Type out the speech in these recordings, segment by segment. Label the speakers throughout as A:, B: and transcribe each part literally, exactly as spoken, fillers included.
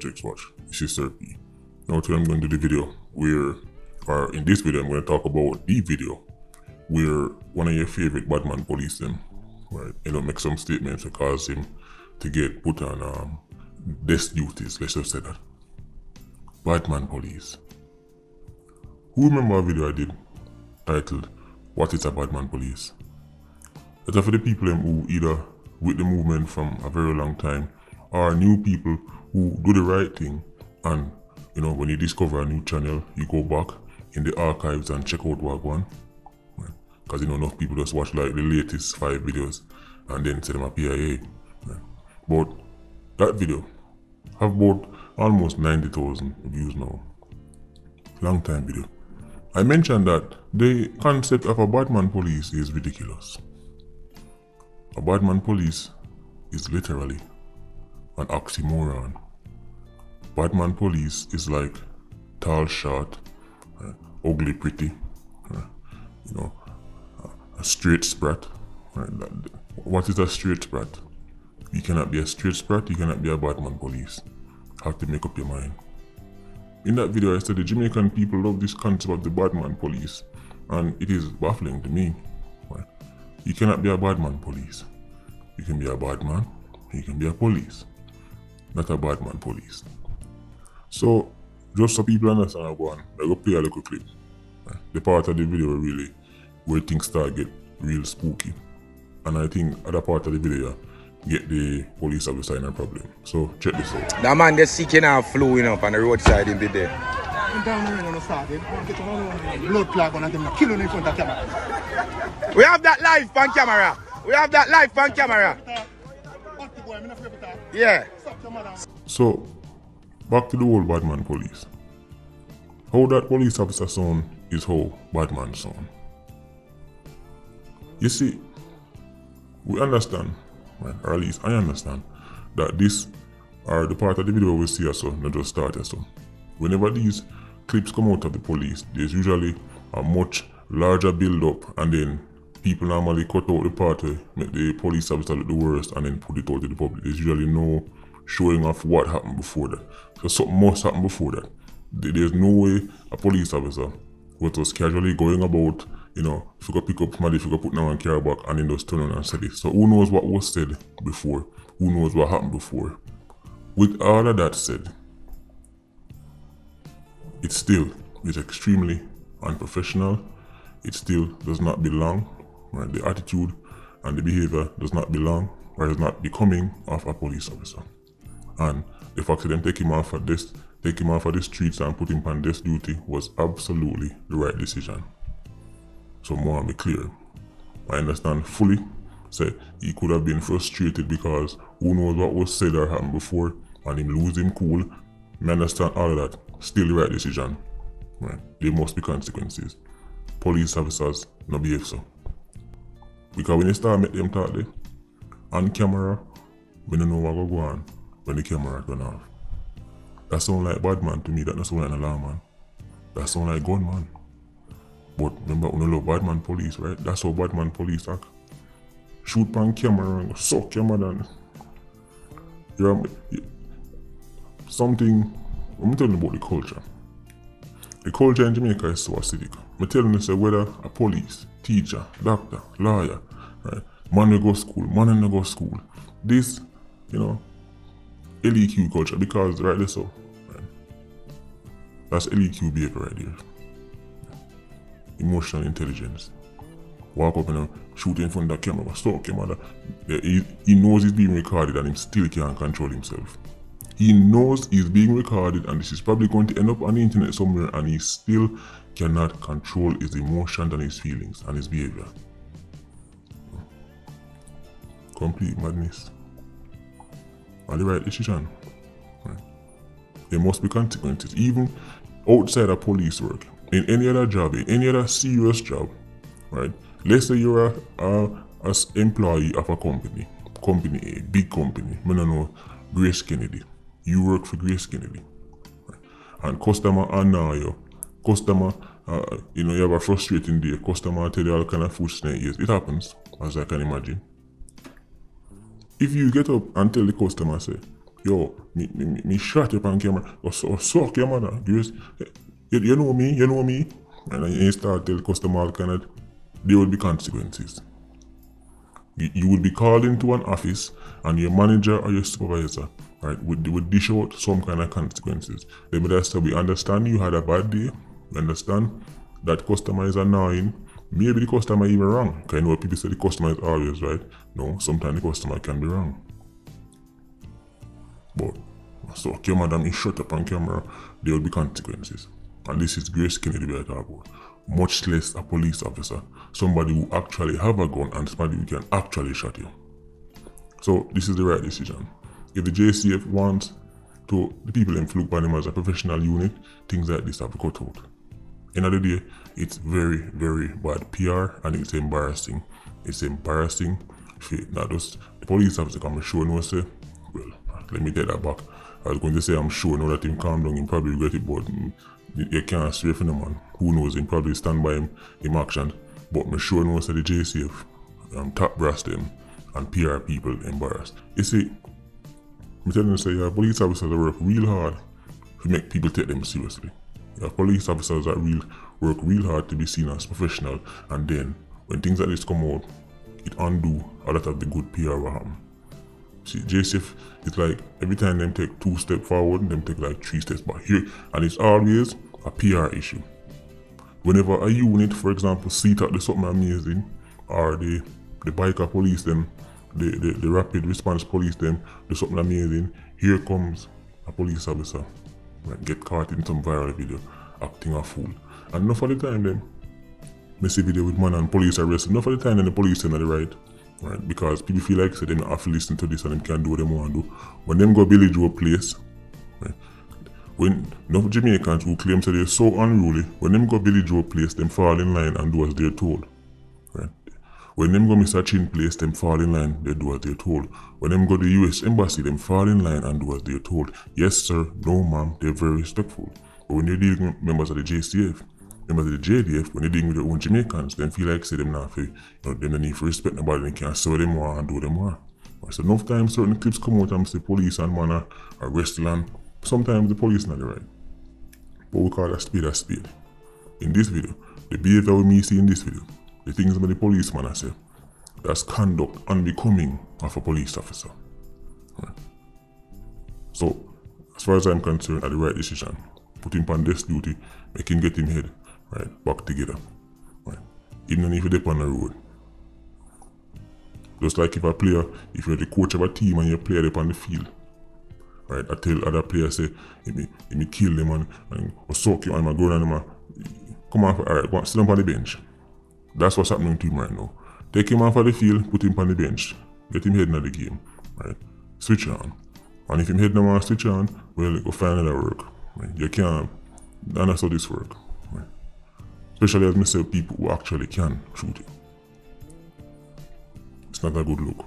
A: Projects Watch. This is Sir P. Now today I'm going to do the video where, or in this video I'm going to talk about the video where one of your favorite Batman police them, right, you know, make some statements that cause him to get put on um, desk duties, let's just say that. Batman police. Who remember a video I did titled, What is a Batman Police? That's for the people who either with the movement from a very long time or new people who do the right thing, and you know, when you discover a new channel, you go back in the archives and check out what one. Because you know, enough people just watch like the latest five videos and then say them a P I A. Right? But that video have about almost ninety thousand views now. Long time video. I mentioned that the concept of a Batman police is ridiculous. A Batman police is literally an oxymoron. Batman police is like tall, short, uh, ugly, pretty, uh, you know, uh, a straight sprat. Right? What is a straight sprat? You cannot be a straight sprat, you cannot be a Batman police. Have to make up your mind. In that video I said the Jamaican people love this concept of the Batman police, and it is baffling to me. Right? You cannot be a Batman police. You can be a Batman, you can be a police, not a Batman police. So, just so people understand how I go on, I go play a little clip. Right? The part of the video really where things start get real spooky. And I think other part of the video get the police officer in a problem. So check this out.
B: That man just seeking out flowing up on the roadside in the day.
C: Blood clot on them killing in front of camera.
B: We have that live on camera. We have that live on camera. Yeah.
A: So back to the whole Batman police. How that police officer sound is how Batman sound. You see, we understand, right, or at least I understand, that this are the part of the video we see so, not just start so. Whenever these clips come out of the police, there's usually a much larger build up, and then people normally cut out the part where make the police officer look the worst and then put it out to the public. There's usually no showing off what happened before that. So something must happen before that. There's no way a police officer was just casually going about, you know, if you go pick up somebody, if you go put them on car back and then just turn on and say this. So who knows what was said before? Who knows what happened before? With all of that said, it still is extremely unprofessional. It still does not belong. Right? The attitude and the behavior does not belong or is not becoming of a police officer. And the fact that them take him off of this, take him off of the streets and put him on desk duty was absolutely the right decision. So more to be clear, I understand fully, say he could have been frustrated because who knows what was said or happened before and him lose him cool. I understand all of that, still the right decision. Right? There must be consequences. Police officers no behave so. Because when you start make them talk there, on camera, we don't know what will go on when the camera turn off. That sound like Batman to me, that doesn't sound like an alarm man. That sound like gunman. But remember, when you love Batman police, right? That's how Batman police act. Shoot on camera and suck your mother. You're, you something, I'm telling you about the culture. The culture in Jamaica is so acidic. I'm telling you, say, whether a police, teacher, doctor, lawyer, right? Man will go school, man will go school. This, you know, L E Q culture, because right there so, right? That's L E Q behavior right there. Emotional intelligence. Walk up and uh, shoot in front of the camera, stalk your mother. He, he knows he's being recorded and he still can't control himself. He knows he's being recorded and this is probably going to end up on the internet somewhere, and he still cannot control his emotions and his feelings and his behavior. Complete madness. And the right decision. Right? There must be consequences. Even outside of police work, in any other job, in any other serious job, right? Let's say you're a, a, a employee of a company, company A, big company, I don't know, Grace Kennedy. You work for Grace Kennedy. Right? And customer annoy you. Customer, uh, you know, you have a frustrating day. Customer tell you all kind of food snakes. It happens, as I can imagine. If you get up and tell the customer, say, yo, me, me, me shot you on camera, or, or suck your mother. You, you, you know me, you know me. And then you start tell customer all kind of, there will be consequences. You, you will be called into an office and your manager or your supervisor, right, would, would dish out some kind of consequences. They would have to, we understand you had a bad day, we understand that customer is annoying. Maybe the customer even wrong. Because you know people say the customer is always right. No, sometimes the customer can be wrong. But, so okay, madam, you shut up on camera, there will be consequences. And this is Grace Kennedy we are talking about. Much less a police officer. Somebody who actually have a gun and somebody who can actually shot you. So this is the right decision. If the J C F wants to, the people in Fluke Panama as a professional unit, things like this have to cut out. End of the day, it's very, very bad P R and it's embarrassing. It's embarrassing. Not just the police officer come and show no say, well, let me take that back. I was going to say I'm sure now that him calm down, him probably regret it, but you can't swear for the man. Who knows, him probably stand by him, him action. But me sure knows that the J C F um, top brass them and P R people embarrassed. You see, I'm telling you, say, yeah, police officers work real hard to make people take them seriously. Yeah, police officers that real work real hard to be seen as professional, and then when things like this come out, it undo a lot of the good P R will happen. See, J C F, it's like every time them take two steps forward, them take like three steps back here, and it's always a P R issue. Whenever a unit, for example, see that there's something amazing, or the the biker police them, the, the, the rapid response police them, there's something amazing, here comes a police officer, right, get caught in some viral video, acting a fool. And enough of the time then, I see video with man and police arrested, enough of the time then the police are the right. Right, because people feel like say, they don't have to listen to this and them can do what they want to do. When them go Billy Joe place, right, when enough Jamaicans who claim that they're so unruly, when them go Billy Joe place, them fall in line and do as they're told. Right? When them go Mister Chin place, them fall in line, they do as they're told. When them go to the U S Embassy, them fall in line and do as they're told. Yes sir, no ma'am, they're very respectful. But when you're dealing with members of the J C F, members of the J D F, when they're dealing with their own Jamaicans, them feel like say them not for, you know, them don't need to respect nobody, they can't say what them want and do them want. So enough times certain clips come out and say police and man are arresting, and sometimes the police not the right. But we call that speed a speed. In this video, the behavior we see in this video, the things that the policeman I say, that's conduct unbecoming of a police officer. Right. So, as far as I'm concerned, at the right decision, put him on desk duty, make him get him head, right, back together. Right. Even if you're on the road. Just like if a player, if you're the coach of a team and you play up on the field, right, I tell other players, say, let me, let me kill them and, and or soak you and my go down and come off, alright, go on, sit him on the bench. That's what's happening to him right now. Take him off of the field, put him on the bench, get him heading at the game, right, switch on. And if him head no want to switch on, well, go find another work. Right? You can't, and that's how this work. Right? Especially as myself, people who actually can shoot it. It's not a good look.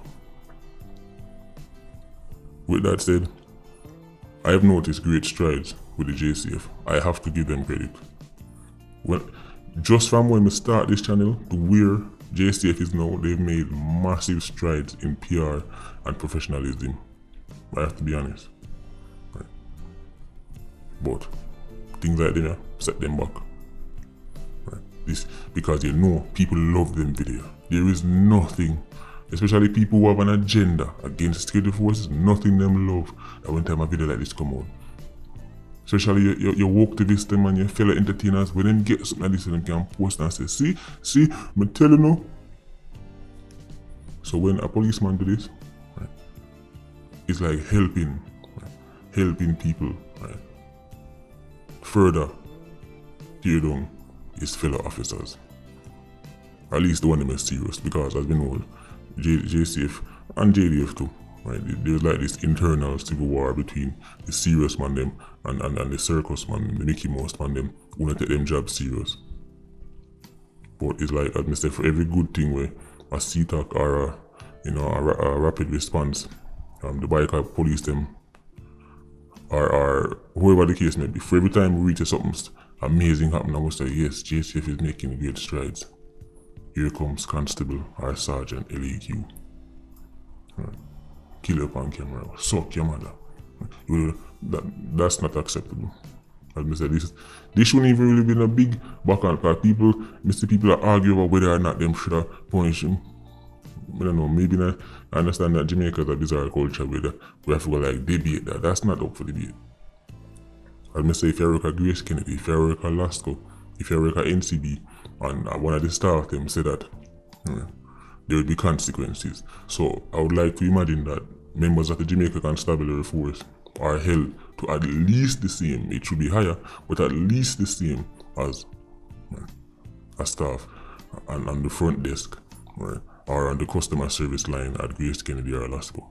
A: With that said, I have noticed great strides with the J C F. I have to give them credit. Well, just from when we start this channel to where J C F is now, they've made massive strides in P R and professionalism. I have to be honest. Right. But things like that set them back. Right. This because you know people love them video. There is nothing, especially people who have an agenda against security forces, nothing them love that when time a video like this come out. Especially your, your, your woke activists them and your fellow entertainers, when them get something like this, them can post and say, see, see, I'm telling you. So when a policeman do this, right, it's like helping, right, helping people, right, further tear down his fellow officers. At least the one them is serious, because as we know, J, JCF and J D F too, right, there's like this internal civil war between the serious man them and, and, and the circus man, the Mickey Mouse man them, who want to take them jobs serious. But it's like, as I said, for every good thing where a C TAC or a, you know, a, a rapid response, um, the biker police them, or, or whoever the case may be, for every time we reach something amazing happen, I must say, yes, J C F is making great strides. Here comes Constable or Sergeant L E Q. Right. Kill you on camera, suck your mother. Well, that, that's not acceptable. As I said, this, this shouldn't even really been a big back on because people, Mister people are arguing about whether or not them should have punished him. I don't know, maybe not. I understand that Jamaica is a bizarre culture where the, we have to go like debate that. That's not up for debate. As I say, if you look at Grace Kennedy, if you look at Lasco, if you look at N C B, and one of the staff them say that hmm, there would be consequences. So I would like to imagine that members of the Jamaica Constabulary Force are held to at least the same, it should be higher, but at least the same as right, a staff and on the front desk, right, or on the customer service line at Grace Kennedy or Lasco.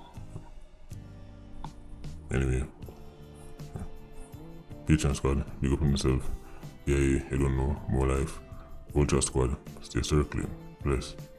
A: Anyway, Patreon Squad, big up on yourself. Yeah, yeah, you don't know, more life. Vulture Squad, stay circling. Bless.